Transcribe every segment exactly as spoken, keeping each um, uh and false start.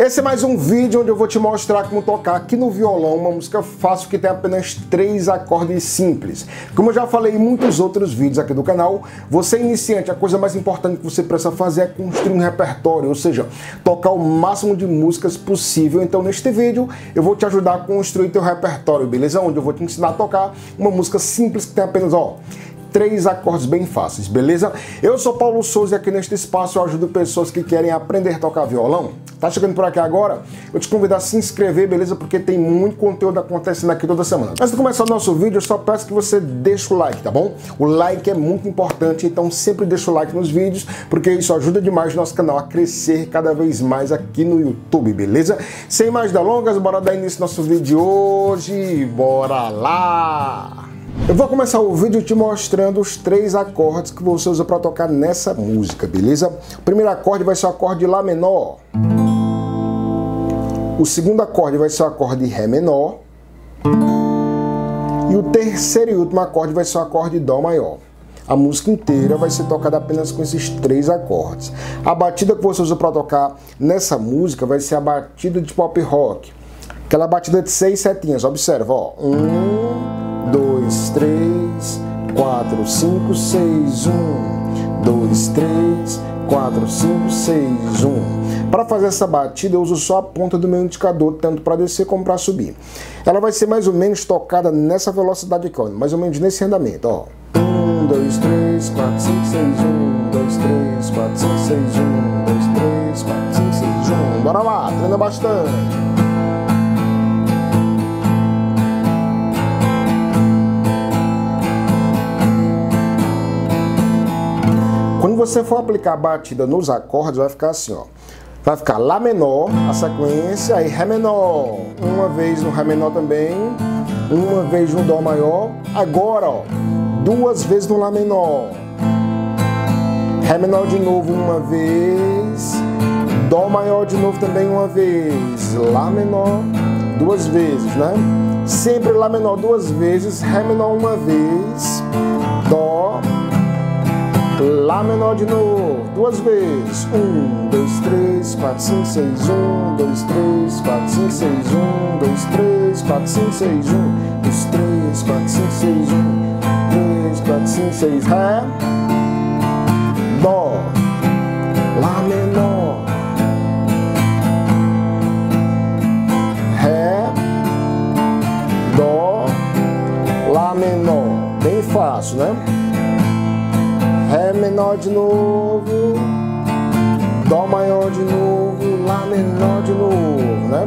Esse é mais um vídeo onde eu vou te mostrar como tocar aqui no violão uma música fácil que tem apenas três acordes simples. Como eu já falei em muitos outros vídeos aqui do canal, você iniciante, a coisa mais importante que você precisa fazer é construir um repertório, ou seja, tocar o máximo de músicas possível. Então neste vídeo eu vou te ajudar a construir teu repertório, beleza? Onde eu vou te ensinar a tocar uma música simples que tem apenas, ó, três acordes bem fáceis, beleza? Eu sou Paulo Souza e aqui neste espaço eu ajudo pessoas que querem aprender a tocar violão. Tá chegando por aqui agora? Eu te convido a se inscrever, beleza? Porque tem muito conteúdo acontecendo aqui toda semana. Antes de começar o nosso vídeo, eu só peço que você deixe o like, tá bom? O like é muito importante, então sempre deixa o like nos vídeos, porque isso ajuda demais o nosso canal a crescer cada vez mais aqui no YouTube, beleza? Sem mais delongas, bora dar início ao nosso vídeo de hoje. Bora lá! Eu vou começar o vídeo te mostrando os três acordes que você usa para tocar nessa música, beleza? O primeiro acorde vai ser o acorde de Lá menor. O segundo acorde vai ser o acorde de Ré menor. E o terceiro e último acorde vai ser o acorde de Dó maior. A música inteira vai ser tocada apenas com esses três acordes. A batida que você usa para tocar nessa música vai ser a batida de pop rock. Aquela batida de seis setinhas, observa, ó. Um, dois, três, quatro, cinco, seis, um, dois, três, quatro, cinco, seis, um. Para fazer essa batida eu uso só a ponta do meu indicador, tanto para descer como para subir. Ela vai ser mais ou menos tocada nessa velocidade aqui, ó, mais ou menos nesse andamento, ó. um, dois, três, quatro, cinco, seis, um, dois, três, quatro, cinco, seis, um, dois, três, quatro, cinco, seis, um. Bora lá, treina bastante. Quando você for aplicar a batida nos acordes, vai ficar assim, ó. Vai ficar Lá menor, a sequência, aí Ré menor, uma vez no Ré menor também, uma vez no Dó maior, agora, ó, duas vezes no Lá menor, Ré menor de novo uma vez, Dó maior de novo também uma vez, Lá menor duas vezes, né? Sempre Lá menor duas vezes, Ré menor uma vez, Dó, Lá menor de novo, duas vezes. Um, dois, três, quatro, cinco, seis, um, dois, três, quatro, cinco, seis, um, dois, três, quatro, cinco, seis, um, dois, três, quatro, cinco, seis, um, três, quatro, cinco, seis, Ré, Dó, Lá menor, Ré, Dó, Lá menor. Bem fácil, né? Ré menor de novo, Dó maior de novo, Lá menor de novo, né?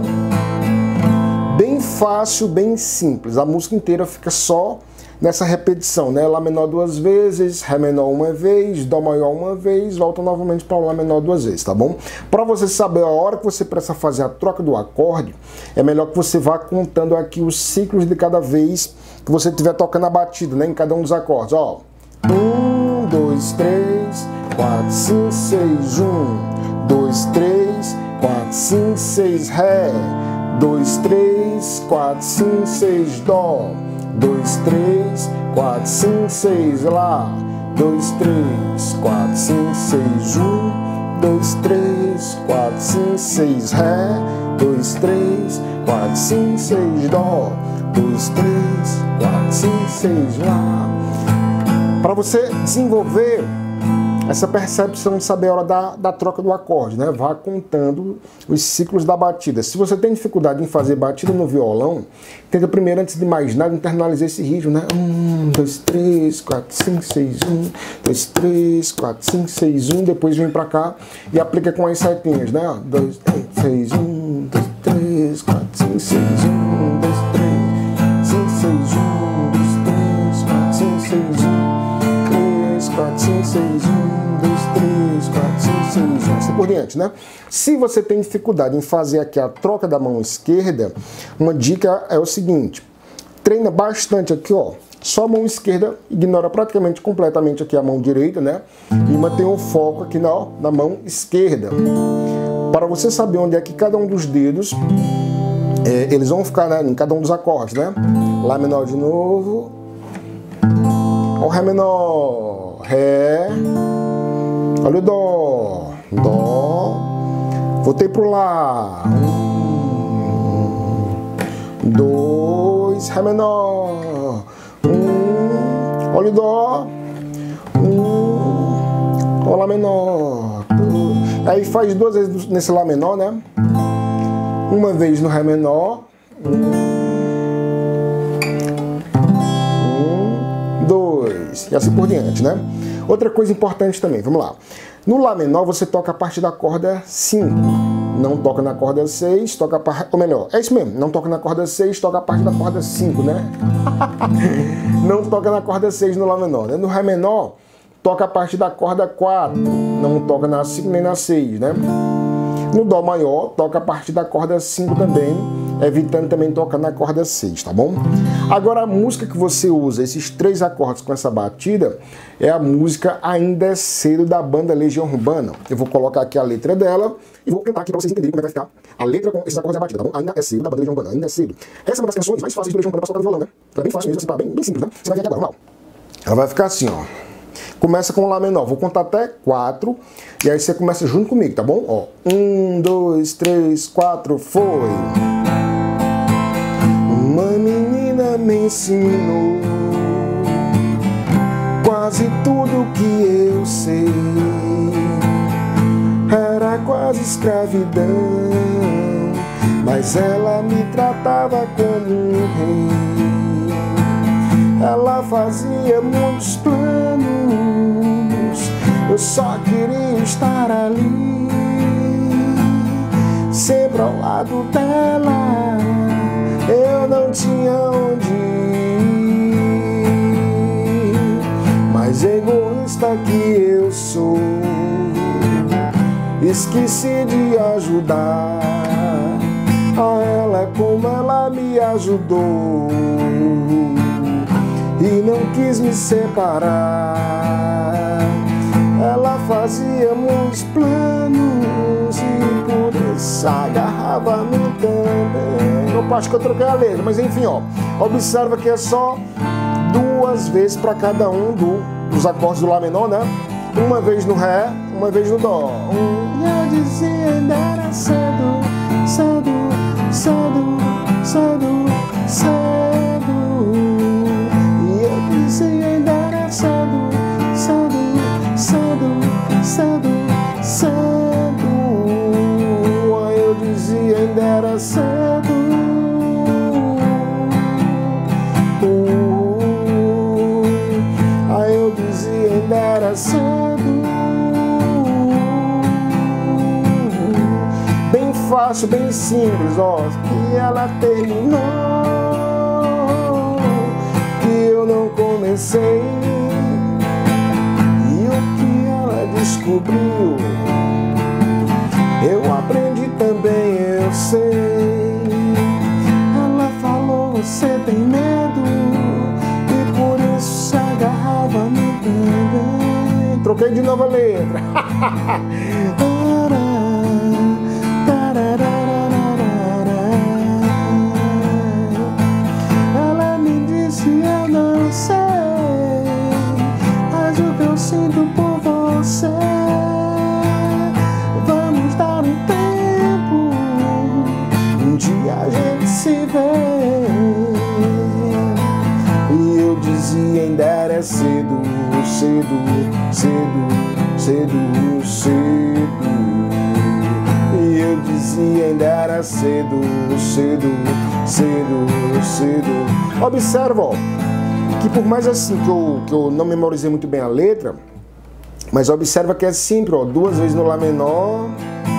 Bem fácil, bem simples. A música inteira fica só nessa repetição, né? Lá menor duas vezes, Ré menor uma vez, Dó maior uma vez, volta novamente para o Lá menor duas vezes, tá bom? Para você saber a hora que você precisa fazer a troca do acorde, é melhor que você vá contando aqui os ciclos de cada vez que você estiver tocando a batida, né? Em cada um dos acordes, ó. Um, dois, três, quatro, cinco, seis, um, dois, três, quatro, cinco, seis, Ré, dois, três, quatro, cinco, seis, Dó, dois, três, quatro, cinco, seis, Lá, dois, três, quatro, cinco, seis, um, dois, três, quatro, cinco, seis, Ré, dois, três, quatro, cinco, seis, Dó, dois, três, quatro, cinco, seis, Lá. Para você desenvolver essa percepção de saber a hora da, da troca do acorde, né? Vá contando os ciclos da batida. Se você tem dificuldade em fazer batida no violão, tenta primeiro, antes de mais nada, internalizar esse ritmo, né? Um, dois, três, quatro, cinco, seis, um, dois, três, quatro, cinco, seis, um. Depois vem para cá e aplica com as setinhas, né? Dois, três, seis, um, dois, três, quatro, cinco, seis, um, dois, três, cinco, seis, um, dois, três, quatro, cinco, seis, um. quatro, cinco, seis, um, dois, três, quatro, cinco, seis, um, assim por diante, né? Se você tem dificuldade em fazer aqui a troca da mão esquerda, uma dica é o seguinte: treina bastante aqui, ó, só a mão esquerda, ignora praticamente completamente aqui a mão direita, né? E mantém o foco aqui na, na mão esquerda. Para você saber onde é que cada um dos dedos, é, eles vão ficar, né, em cada um dos acordes, né? Lá menor de novo, ó, Ré menor, Ré, olha o Dó, Dó, Voltei pro Lá. Um, dois, Ré menor. Um, olha o Dó. Um, ó Lá menor. Aí faz duas vezes nesse Lá menor, né? Uma vez no Ré menor. Um, dois. E assim por diante, né? Outra coisa importante também, vamos lá. No Lá menor você toca a parte da corda cinco. Não toca na corda seis, toca a parte... Ou melhor, é isso mesmo. Não toca na corda seis, toca a parte da corda cinco, né? Não toca na corda seis no Lá menor, né? No Ré menor, toca a parte da corda quatro. Não toca na cinco nem na seis, né? No Dó maior, toca a parte da corda cinco também, evitando também tocar na corda seis, tá bom? Agora, a música que você usa, esses três acordes com essa batida, é a música Ainda é Cedo, da banda Legião Urbana. Eu vou colocar aqui a letra dela e vou cantar aqui pra vocês entenderem como é que vai ficar a letra com esses acordes e a batida, tá bom? Ainda é Cedo, da banda Legião Urbana, Ainda é Cedo. Essa é uma das canções mais fáceis do Legião Urbana pra tocar no violão, né? É bem fácil mesmo, assim, tá bem, bem simples, né? Você vai ver aqui agora, vamos lá. Ela vai ficar assim, ó. Começa com o Lá menor, vou contar até quatro, e aí você começa junto comigo, tá bom? Ó, um, dois, três, quatro, foi. Uma menina me ensinou quase tudo que eu sei. Era quase escravidão, mas ela me tratava como um rei. Ela fazia muitos planos, eu só queria estar ali, sempre ao lado dela, eu não tinha onde ir. Mas egoísta que eu sou, esqueci de ajudar a ela como ela me ajudou. E não quis me separar. Ela fazia muitos planos e por isso agarrava-me também. Eu acho que eu troquei a letra, mas enfim, ó. Observa que é só duas vezes para cada um do, dos acordes do Lá menor, né? Uma vez no Ré, uma vez no Dó. Um, e eu dizia ainda era cedo, cedo, cedo, cedo, cedo. Se ainda era cedo, cedo, cedo, cedo, cedo. Aí eu dizia ainda era cedo. Aí eu dizia ainda era cedo. Bem fácil, bem simples, ó. Que ela terminou, eu não comecei, e o que ela descobriu, eu aprendi também, eu sei. Ela falou, você tem medo, e por isso se agarrava a mim também. Troquei de novo a letra. Eu não sei, mas o que eu sinto por você, vamos dar um tempo, um dia a gente se vê. E eu dizia ainda era cedo, cedo, cedo, cedo, cedo. E eu dizia ainda era cedo, cedo, cedo, cedo. Observa, ó, que por mais assim que eu, que eu não memorizei muito bem a letra, mas observa que é sempre, ó, duas vezes no Lá menor,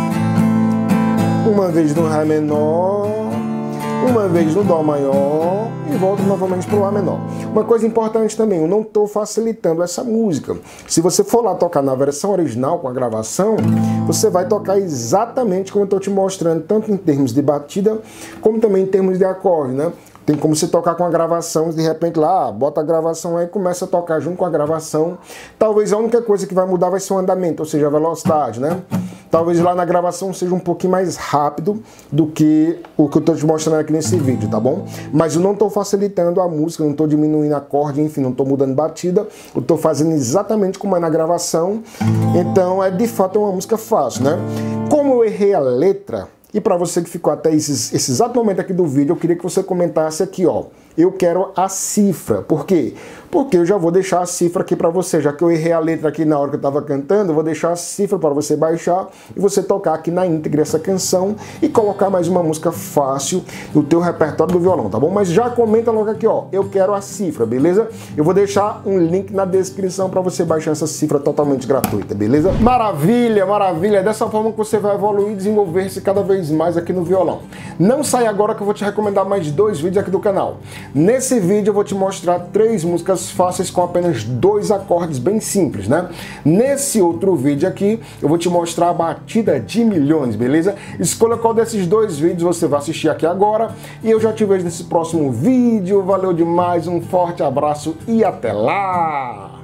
uma vez no Ré menor, uma vez no Dó maior e volto novamente para o Lá menor. Uma coisa importante também, eu não estou facilitando essa música. Se você for lá tocar na versão original com a gravação, você vai tocar exatamente como eu estou te mostrando, tanto em termos de batida, como também em termos de acorde, né? Tem como você tocar com a gravação, de repente lá, bota a gravação aí e começa a tocar junto com a gravação. Talvez a única coisa que vai mudar vai ser o andamento, ou seja, a velocidade, né? Talvez lá na gravação seja um pouquinho mais rápido do que o que eu estou te mostrando aqui nesse vídeo, tá bom? Mas eu não estou facilitando a música, não estou diminuindo acorde, enfim, não estou mudando batida. Eu estou fazendo exatamente como é na gravação. Então, é de fato uma música fácil, né? Como eu errei a letra, e para você que ficou até esse, esse exato momento aqui do vídeo, eu queria que você comentasse aqui, ó, eu quero a cifra. Por quê? Porque eu já vou deixar a cifra aqui para você, já que eu errei a letra aqui na hora que eu estava cantando, eu vou deixar a cifra para você baixar e você tocar aqui na íntegra essa canção e colocar mais uma música fácil no teu repertório do violão, tá bom? Mas já comenta logo aqui, ó, eu quero a cifra, beleza? Eu vou deixar um link na descrição para você baixar essa cifra totalmente gratuita, beleza? Maravilha, maravilha! É dessa forma que você vai evoluir e desenvolver-se cada vez mais aqui no violão. Não sai agora que eu vou te recomendar mais dois vídeos aqui do canal. Nesse vídeo eu vou te mostrar três músicas fáceis com apenas dois acordes bem simples, né? Nesse outro vídeo aqui eu vou te mostrar a batida de milhões, beleza? Escolha qual desses dois vídeos você vai assistir aqui agora e eu já te vejo nesse próximo vídeo. Valeu demais, um forte abraço e até lá!